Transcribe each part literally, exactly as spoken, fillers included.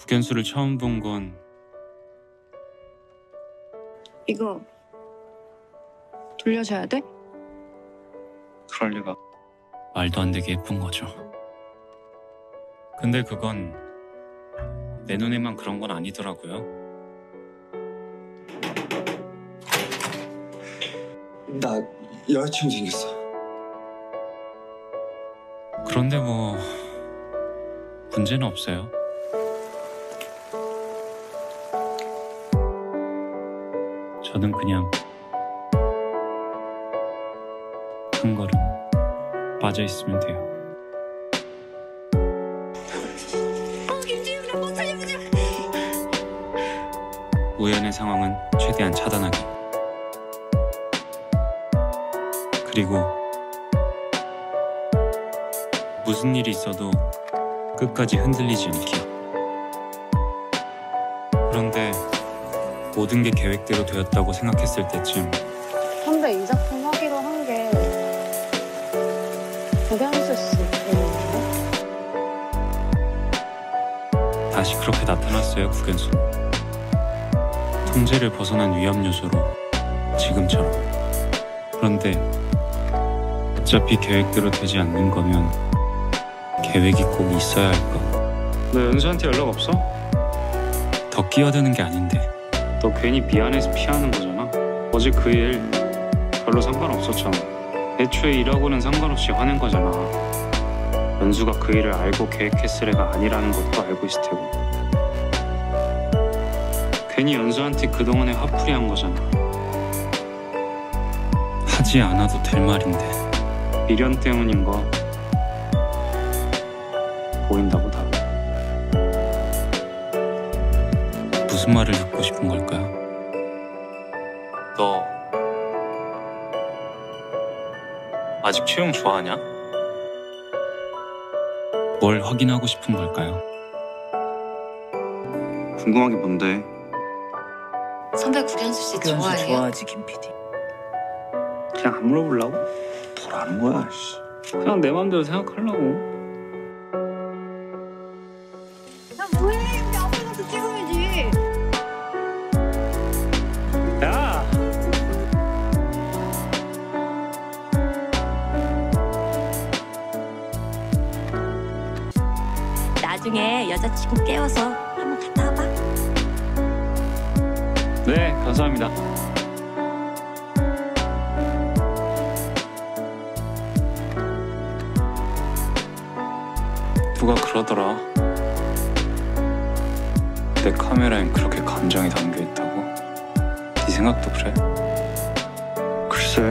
국연수를 처음 본 건 이거 돌려줘야 돼? 그럴 리가. 말도 안 되게 예쁜 거죠. 근데 그건 내 눈에만 그런 건 아니더라고요. 나 여자친구 생겼어. 그런데 뭐 문제는 없어요. 저는 그냥 한 걸음 빠져 있으면 돼요. 어, 김지훈이랑 못 살려보자. 우연의 상황은 최대한 차단하기. 그리고 무슨 일이 있어도 끝까지 흔들리지 않기. 그런데 모든 게 계획대로 되었다고 생각했을 때쯤 선배 이 작품 하기로 한 게 국연수 씨 때문이에요? 다시 그렇게 나타났어요, 국연수. 통제를 벗어난 위험 요소로 지금처럼. 그런데 어차피 계획대로 되지 않는 거면 계획이 꼭 있어야 할까? 너 연수한테 연락 없어? 더 끼어드는 게 아닌데. 너 괜히 미안해서 피하는 거잖아. 어제 그 일 별로 상관없었잖아. 애초에 일하고는 상관없이 화낸 거잖아. 연수가 그 일을 알고 계획했을 애가 아니라는 것도 알고 있을 테고. 괜히 연수한테 그동안에 화풀이 한 거잖아. 하지 않아도 될 말인데. 미련 때문인 거 보인다고 다. 무슨 말을 듣고 싶은 걸까요? 너 아직 채용 좋아하냐? 뭘 확인하고 싶은 걸까요? 궁금한 게 뭔데? 선배 국연수 씨 좋아해요? 좋아하지, 김 피디. 그냥 안 물어보려고? 뭐라는 거야, 씨. 그냥 내 맘대로 생각하려고. 야 뭐해? 우리 앞에 가서 찍어야지. 야! 나중에 여자친구 깨워서 한번 갔다 와봐. 네, 감사합니다. 누가 그러더라. 내 카메라엔 그렇게 감정이 담겨있다고? 네 생각도 그래? 글쎄.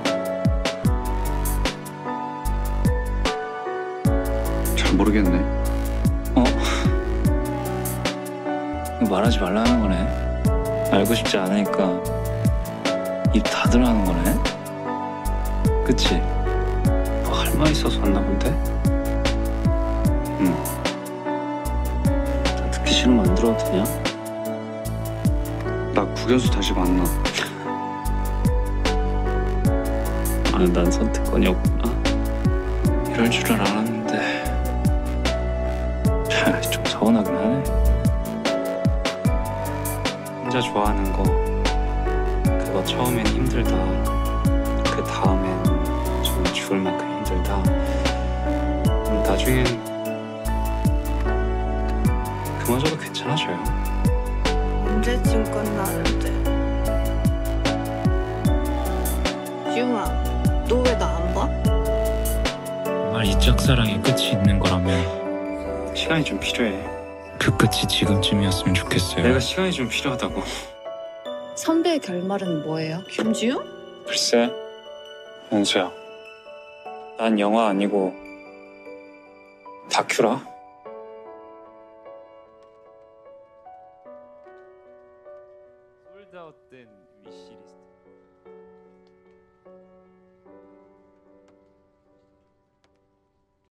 잘 모르겠네. 어? 이거 말하지 말라는 거네. 알고 싶지 않으니까 입 닫으라는 거네. 그치? 뭐 할 말 있어서 왔나 본데? 응. 나 듣기 싫으면 안 들어도 되냐? 나 국연수 다시 만나. 아, 난 선택권이 없구나. 이럴 줄은 알았는데. 참, 좀 서운하긴 하네. 혼자 좋아하는 거, 그거 처음엔 힘들다. 그 다음엔 정말 죽을 만큼 힘들다. 나중엔 그마저도 괜찮아져요. 언제쯤 끝나는데? 지웅아, 너 왜 나 안 봐? 정말 이 짝사랑의 끝이 있는 거라면 시간이 좀 필요해. 그 끝이 지금쯤이었으면 좋겠어요. 내가 시간이 좀 필요하다고. 선배의 결말은 뭐예요? 김지훈? 글쎄, 연수야. 난 영화 아니고 다큐라. 솔드아웃된 위시리스트.